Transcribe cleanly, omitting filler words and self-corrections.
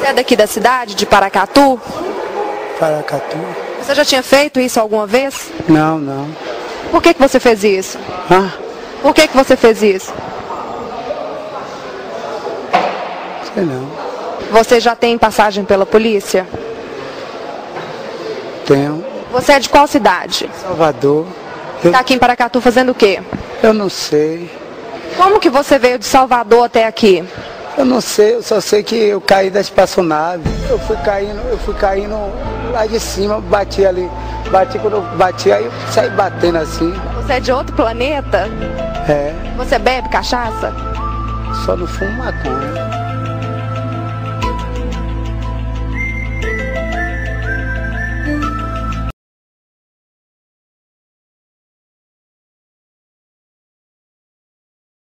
Você é daqui da cidade, de Paracatu? Paracatu? Você já tinha feito isso alguma vez? Não, não. Por que você fez isso? Ah, Por que você fez isso? sei não. Você já tem passagem pela polícia? Tenho. Você é de qual cidade? Salvador. Está aqui em Paracatu fazendo o quê? Eu não sei. Como que você veio de Salvador até aqui? Eu não sei, eu só sei que eu caí da espaçonave. Eu fui caindo lá de cima, bati ali. Bati, quando eu bati, aí eu saí batendo assim. Você é de outro planeta? É, Você bebe cachaça? só não fumo maconha.